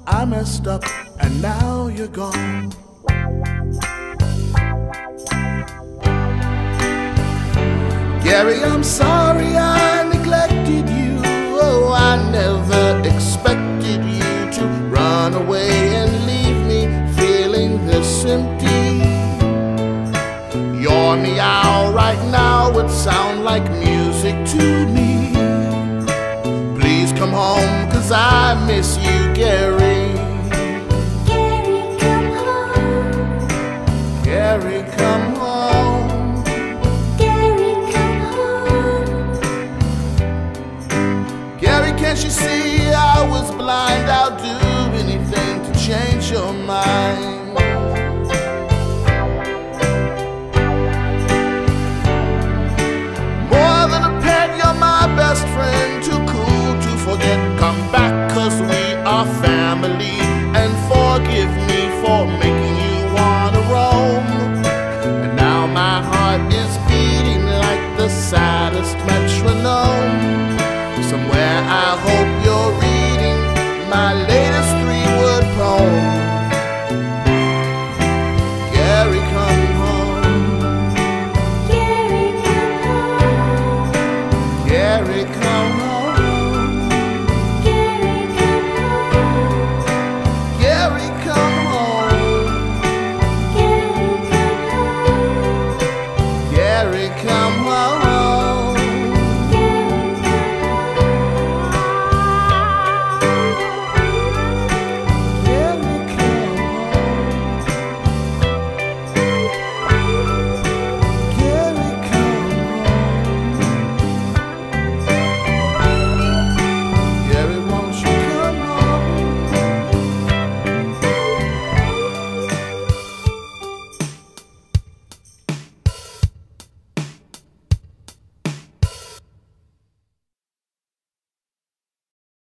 I messed up and now you're gone. Gary, I'm sorry I neglected you. Oh, I never expected you to run away and leave me feeling this empty. Your meow right now would sound like music to me. Please come home, 'cause I miss you, Gary. Gary, come home. Gary, come home. Gary, come home. Gary, can't you see I was blind? I'll do anything to change your mind. More than a pet, you're my best friend. Too cool to forget. Come back